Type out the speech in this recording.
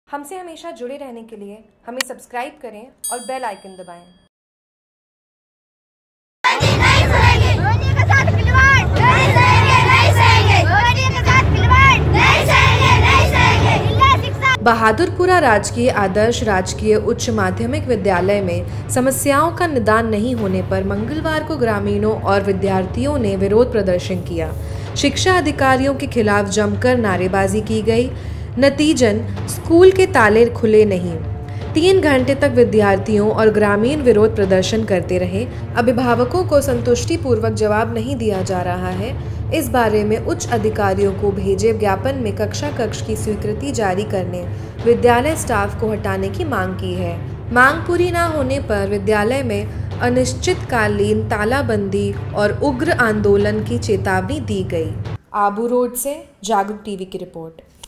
हमसे हमेशा जुड़े रहने के लिए हमें सब्सक्राइब करें और बेल आइकन दबाएं। बहादुरपुरा राजकीय आदर्श राजकीय उच्च माध्यमिक विद्यालय में समस्याओं का निदान नहीं होने पर मंगलवार को ग्रामीणों और विद्यार्थियों ने विरोध प्रदर्शन किया। शिक्षा अधिकारियों के खिलाफ जमकर नारेबाजी की गई। नतीजन स्कूल के ताले खुले नहीं। 3 घंटे तक विद्यार्थियों और ग्रामीण विरोध प्रदर्शन करते रहे। अभिभावकों को संतुष्टिपूर्वक जवाब नहीं दिया जा रहा है। इस बारे में उच्च अधिकारियों को भेजे ज्ञापन में कक्षा कक्ष की स्वीकृति जारी करने, विद्यालय स्टाफ को हटाने की मांग की है। मांग पूरी न होने पर विद्यालय में अनिश्चितकालीन तालाबंदी और उग्र आंदोलन की चेतावनी दी गई। आबू रोड से जागरूक टीवी की रिपोर्ट।